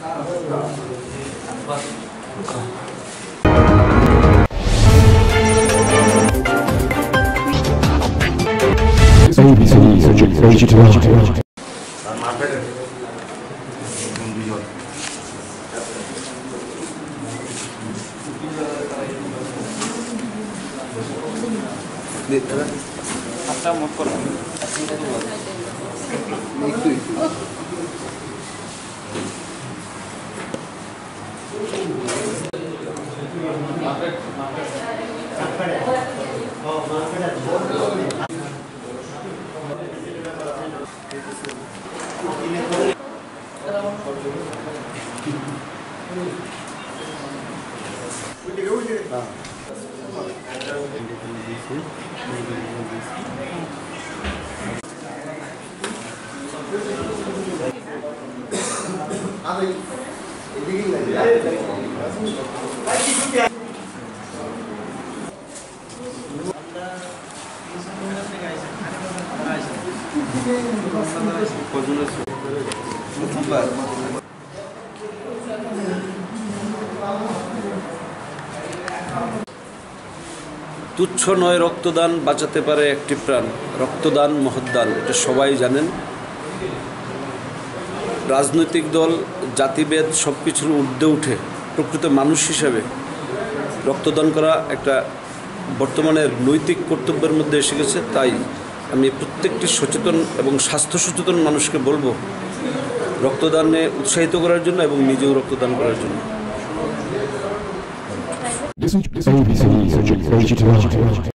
তুচ্ছ নয় রক্তদান, বাঁচাতে পারে একটি প্রাণ। রক্তদান মহৎদান, এটা সবাই জানেন। রাজনৈতিক দল, জাতিভেদ সব কিছুর ঊর্ধ্বে উঠে প্রকৃত মানুষ হিসাবে রক্তদান করা একটা বর্তমানের নৈতিক কর্তব্যের মধ্যে এসে গেছে। তাই আমি প্রত্যেকটি সচেতন এবং স্বাস্থ্য সচেতন মানুষকে বলবো রক্তদানে উৎসাহিত করার জন্য এবং নিজেও রক্তদান করার জন্য।